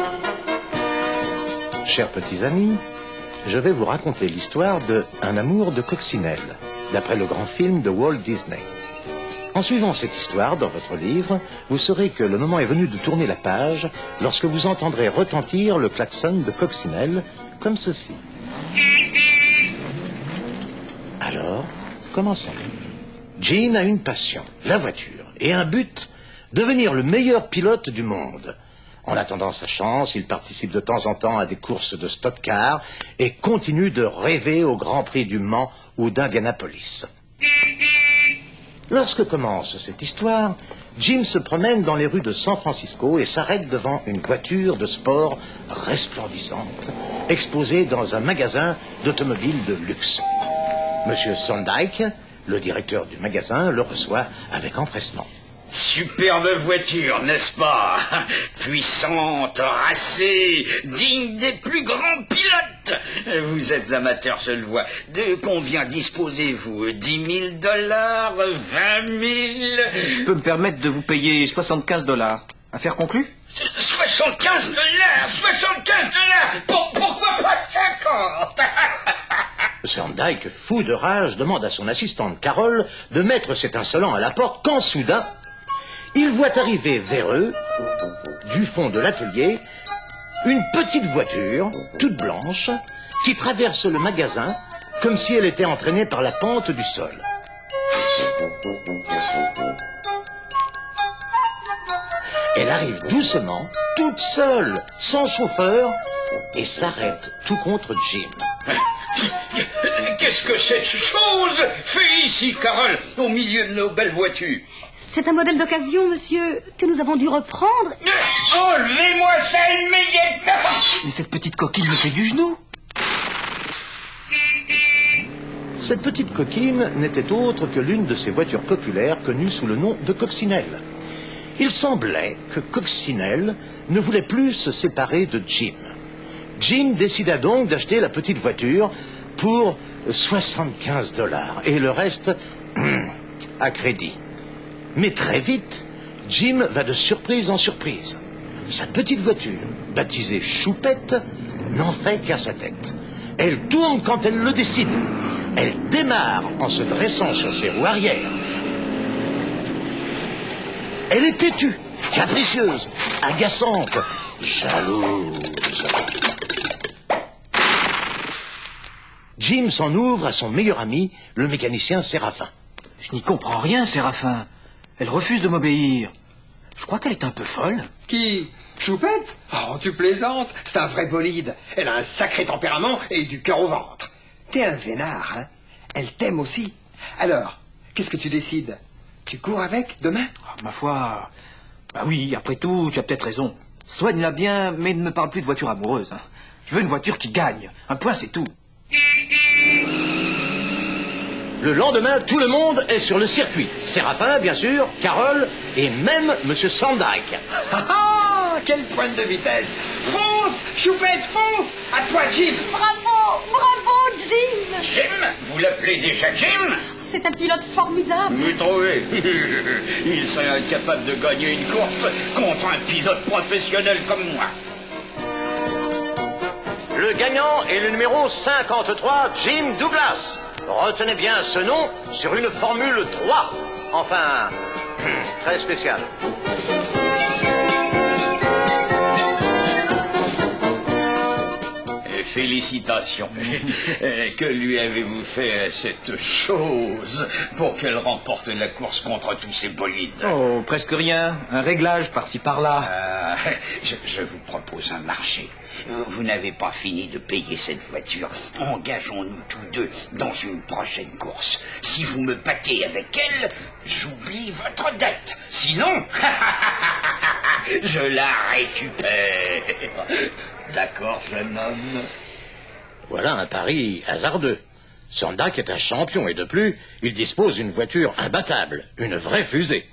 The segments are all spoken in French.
Chers petits amis, je vais vous raconter l'histoire de Un amour de coccinelle, d'après le grand film de Walt Disney. En suivant cette histoire dans votre livre, vous saurez que le moment est venu de tourner la page lorsque vous entendrez retentir le klaxon de coccinelle, comme ceci. Alors, commençons. Jim a une passion, la voiture, et un but, devenir le meilleur pilote du monde. En attendant sa chance, il participe de temps en temps à des courses de stock car et continue de rêver au Grand Prix du Mans ou d'Indianapolis. Lorsque commence cette histoire, Jim se promène dans les rues de San Francisco et s'arrête devant une voiture de sport resplendissante, exposée dans un magasin d'automobiles de luxe. Monsieur Thorndike, le directeur du magasin, le reçoit avec empressement. Superbe voiture, n'est-ce pas? Puissante, racée, digne des plus grands pilotes. Vous êtes amateur, je le vois. De combien disposez-vous? 10 000 $, 20 000? Je peux me permettre de vous payer 75 $. Affaire conclue? 75 $? 75 $? Pourquoi pas 50? Thorndike, fou de rage, demande à son assistante Carole de mettre cet insolent à la porte quand soudain, il voit arriver vers eux, du fond de l'atelier, une petite voiture, toute blanche, qui traverse le magasin comme si elle était entraînée par la pente du sol. Elle arrive doucement, toute seule, sans chauffeur, et s'arrête tout contre Jim. Qu'est-ce que cette chose fait ici, Carole, au milieu de nos belles voitures? C'est un modèle d'occasion, monsieur, que nous avons dû reprendre. Enlevez-moi ça immédiatement! Mais cette petite coquine me fait du genou. Cette petite coquine n'était autre que l'une de ces voitures populaires connues sous le nom de coccinelle. Il semblait que Coccinelle ne voulait plus se séparer de Jim. Jim décida donc d'acheter la petite voiture pour 75 $, et le reste à crédit. Mais très vite, Jim va de surprise en surprise. Sa petite voiture, baptisée Choupette, n'en fait qu'à sa tête. Elle tourne quand elle le décide. Elle démarre en se dressant sur ses roues arrière. Elle est têtue, capricieuse, agaçante, jalouse. Jim s'en ouvre à son meilleur ami, le mécanicien Séraphin. Je n'y comprends rien, Séraphin. Elle refuse de m'obéir. Je crois qu'elle est un peu folle. Qui? Choupette? Oh, tu plaisantes. C'est un vrai bolide. Elle a un sacré tempérament et du cœur au ventre. T'es un vénard, hein? Elle t'aime aussi. Alors, qu'est-ce que tu décides? Tu cours avec demain? Oh, ma foi... Bah oui, après tout, tu as peut-être raison. Soigne-la bien, mais ne me parle plus de voiture amoureuse. Hein. Je veux une voiture qui gagne. Un point, c'est tout. Le lendemain, tout le monde est sur le circuit. Séraphin, bien sûr, Carole et même Monsieur Thorndike. Ah, quelle pointe de vitesse! Fonce, Choupette, fonce! À toi, Jim! Bravo, bravo, Jim! Jim? Vous l'appelez déjà Jim? C'est un pilote formidable. Vous trouvez? Il serait incapable de gagner une course contre un pilote professionnel comme moi. Le gagnant est le numéro 53, Jim Douglas. Retenez bien ce nom sur une Formule 3. Enfin, très spéciale. Félicitations. Que lui avez-vous fait cette chose pour qu'elle remporte la course contre tous ces bolides? Oh, presque rien. Un réglage par-ci par-là. Je vous propose un marché. Vous n'avez pas fini de payer cette voiture. Engageons-nous tous deux dans une prochaine course. Si vous me battez avec elle, j'oublie votre dette. Sinon, je la récupère. D'accord, jeune homme? Voilà un pari hasardeux. Thorndike est un champion et de plus, il dispose d'une voiture imbattable, une vraie fusée.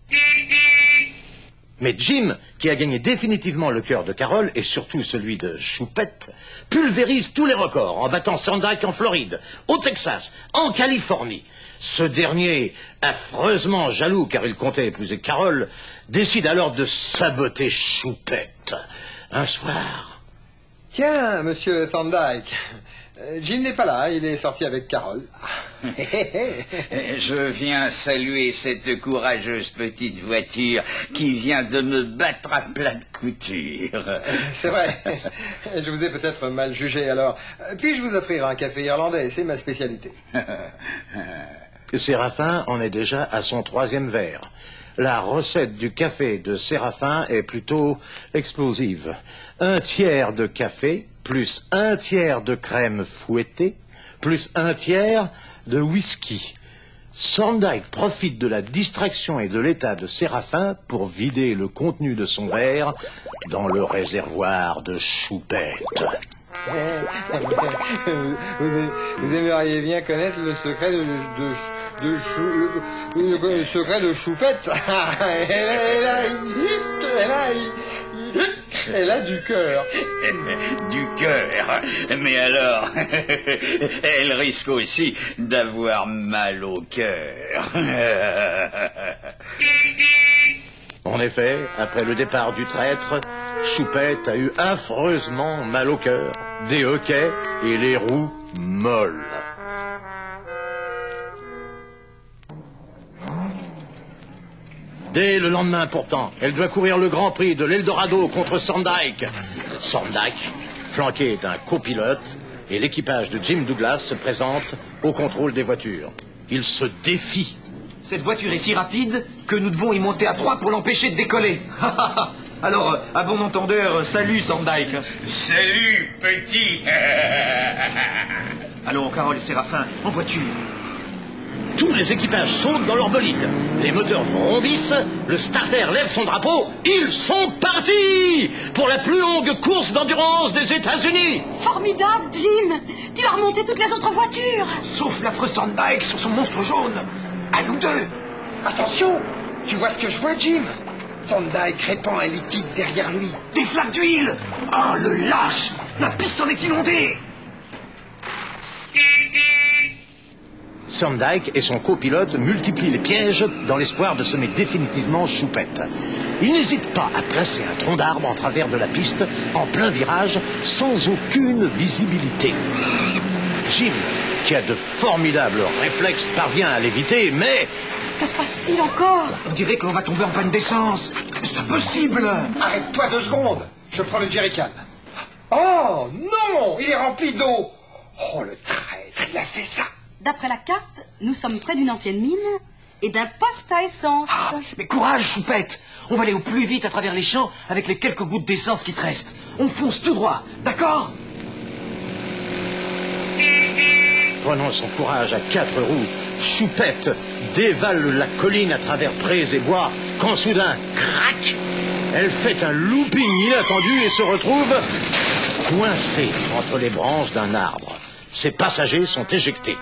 Mais Jim, qui a gagné définitivement le cœur de Carole et surtout celui de Choupette, pulvérise tous les records en battant Thorndike en Floride, au Texas, en Californie. Ce dernier, affreusement jaloux car il comptait épouser Carole, décide alors de saboter Choupette. Un soir... Tiens, monsieur Thorndyke, Jim n'est pas là, il est sorti avec Carole. Je viens saluer cette courageuse petite voiture qui vient de me battre à plat de couture. C'est vrai, je vous ai peut-être mal jugé alors. Puis-je vous offrir un café irlandais, c'est ma spécialité. Séraphin en est déjà à son 3e verre. La recette du café de Séraphin est plutôt explosive. 1/3 de café, plus 1/3 de crème fouettée, plus 1/3 de whisky. Thorndyke profite de la distraction et de l'état de Séraphin pour vider le contenu de son verre dans le réservoir de choupette. Vous aimeriez bien connaître le secret le secret de Choupette. Elle a du cœur. Du cœur. Mais alors, elle risque aussi d'avoir mal au cœur. En effet, après le départ du traître, Choupette a eu affreusement mal au cœur, des hoquets et les roues molles. Dès le lendemain pourtant, elle doit courir le Grand Prix de l'Eldorado contre Thorndyke. Thorndyke, flanqué d'un copilote, et l'équipage de Jim Douglas se présente au contrôle des voitures. Ils se défient. Cette voiture est si rapide que nous devons y monter à 3 pour l'empêcher de décoller. Alors, à bon entendeur, salut Thorndyke. Salut, petit. Allons, Carole et Séraphin, en voiture. Tous les équipages sautent dans leur bolide. Les moteurs vrombissent, le starter lève son drapeau. Ils sont partis pour la plus longue course d'endurance des États-Unis. Formidable, Jim. Tu as remonté toutes les autres voitures. Sauf l'affreux Thorndyke sur son monstre jaune. À nous deux. Attention, tu vois ce que je vois, Jim? Thorndyke répand un liquide derrière lui. Des flaques d'huile. Oh, le lâche. La piste en est inondée. Thorndyke et son copilote multiplient les pièges dans l'espoir de semer définitivement Choupette. Ils n'hésitent pas à placer un tronc d'arbre en travers de la piste, en plein virage, sans aucune visibilité. Jim, qui a de formidables réflexes, parvient à l'éviter, mais... Que se passe-t-il encore? On dirait que l'on va tomber en panne d'essence. C'est impossible. Arrête-toi 2 secondes. Je prends le jerrycan. Oh, non, il est rempli d'eau. Oh, le traître, il a fait ça. D'après la carte, nous sommes près d'une ancienne mine et d'un poste à essence. Ah, mais courage, Choupette. On va aller au plus vite à travers les champs avec les quelques gouttes d'essence qui te restent. On fonce tout droit, d'accord? Prenant son courage à 4 roues, Choupette dévale la colline à travers prés et bois, quand soudain, crac, elle fait un looping inattendu et se retrouve coincée entre les branches d'un arbre. Ses passagers sont éjectés.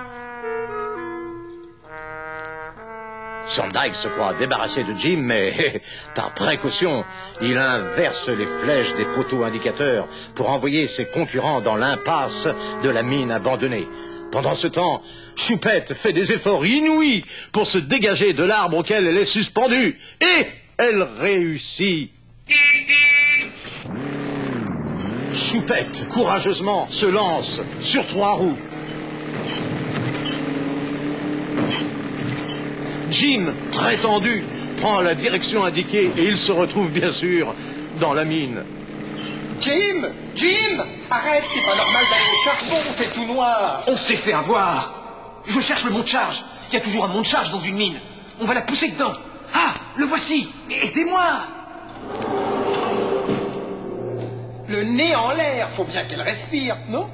Thorndyke se croit débarrassé de Jim, mais par précaution, il inverse les flèches des poteaux indicateurs pour envoyer ses concurrents dans l'impasse de la mine abandonnée. Pendant ce temps, Choupette fait des efforts inouïs pour se dégager de l'arbre auquel elle est suspendue. Et elle réussit. Choupette, courageusement, se lance sur 3 roues. Jim, très tendu, prend la direction indiquée et il se retrouve bien sûr dans la mine. Jim, arrête, c'est pas normal d'aller au charbon, c'est tout noir. On s'est fait avoir. Je cherche le monte-charge. Il y a toujours un monte-charge dans une mine. On va la pousser dedans. Ah, le voici. Aidez-moi. Le nez en l'air, faut bien qu'elle respire, non?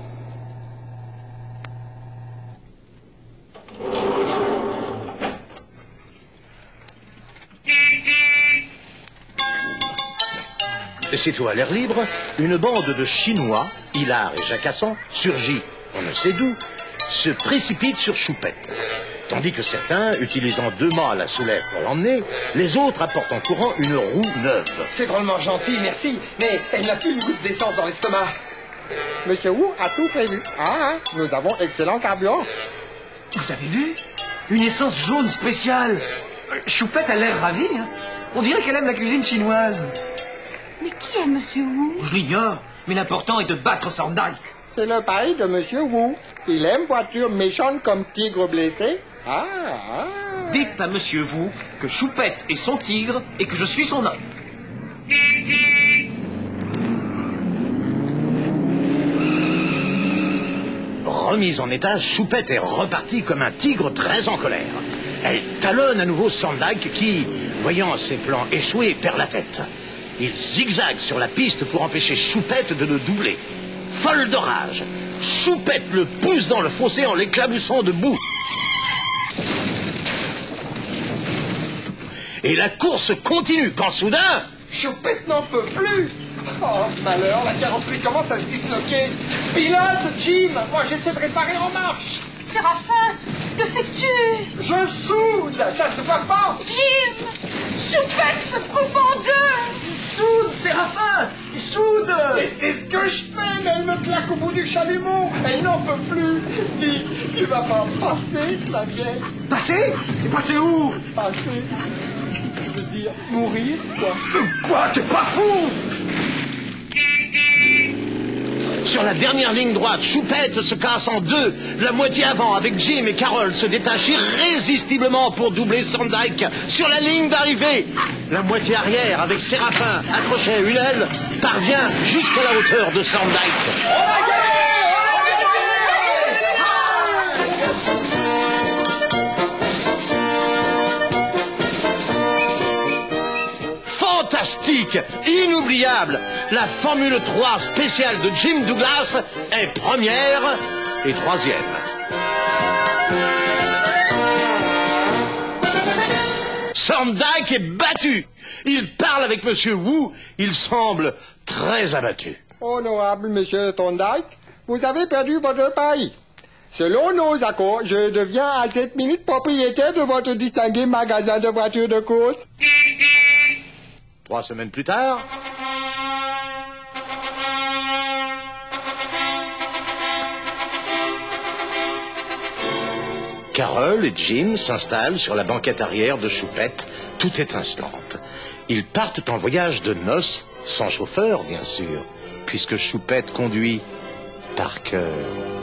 Sitôt à l'air libre, une bande de Chinois, hilars et jacassants, surgit, on ne sait d'où, se précipite sur Choupette. Tandis que certains, utilisant 2 mâts à la soulève pour l'emmener, les autres apportent en courant une roue neuve. C'est drôlement gentil, merci, mais elle n'a plus une goutte d'essence dans l'estomac. Monsieur Wu a tout prévu. Ah, nous avons excellent carburant. Vous avez vu? Une essence jaune spéciale. Choupette a l'air ravie. Hein. On dirait qu'elle aime la cuisine chinoise. Mais qui est Monsieur Wu? Je l'ignore, mais l'important est de battre Thorndyke. C'est le pari de Monsieur Wu. Il aime voiture méchante comme tigre blessé. Ah, ah. Dites à Monsieur Wu que Choupette est son tigre et que je suis son homme. Remise en état, Choupette est repartie comme un tigre très en colère. Elle talonne à nouveau Thorndyke qui, voyant ses plans échouer, perd la tête. Il zigzague sur la piste pour empêcher Choupette de le doubler. Folle de rage, Choupette le pousse dans le fossé en l'éclaboussant de boue. Et la course continue quand soudain... Choupette n'en peut plus. Oh, malheur, la carrosserie commence à se disloquer. Pilote, Jim, moi j'essaie de réparer en marche. Séraphin, que fais-tu? Je soude, ça se voit pas. Jim! Choupette se coupe en deux! Il soude, Séraphin! Il soude! Et c'est ce que je fais, mais elle me claque au bout du chalumeau. Elle n'en peut plus. Dis, tu vas pas passer, la vieille. Passer? Et passer où? Passer. Je veux dire, mourir, quoi. Quoi? T'es pas fou? Sur la dernière ligne droite, Choupette se casse en deux. La moitié avant, avec Jim et Carole, se détache irrésistiblement pour doubler Thorndyke sur la ligne d'arrivée. La moitié arrière, avec Séraphin accroché à une aile, parvient jusqu'à la hauteur de Thorndyke. Fantastique, inoubliable. La Formule 3 spéciale de Jim Douglas est première et troisième. Thorndyke est battu. Il parle avec Monsieur Wu. Il semble très abattu. Honorable Monsieur Thorndyke, vous avez perdu votre pari. Selon nos accords, je deviens à cette minute propriétaire de votre distingué magasin de voitures de course. 3 semaines plus tard... Carole et Jim s'installent sur la banquette arrière de Choupette, tout étincelante. Ils partent en voyage de noces, sans chauffeur bien sûr, puisque Choupette conduit par cœur.